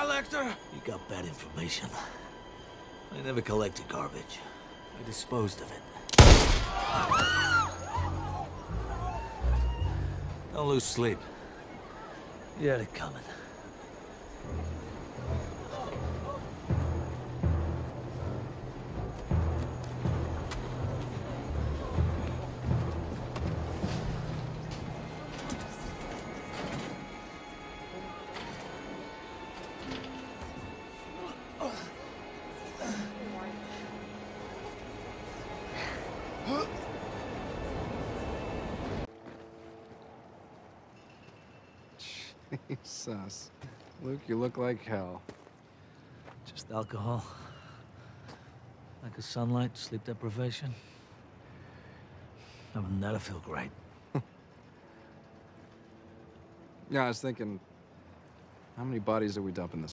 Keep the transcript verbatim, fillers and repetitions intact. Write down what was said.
collector? You got bad information. I never collected garbage. I disposed of it. Don't lose sleep. You had it coming. Jesus. Luke, you look like hell. Just alcohol. Lack of sunlight, sleep deprivation. Other than that, I feel great. Yeah, I was thinking, how many bodies did we dump in this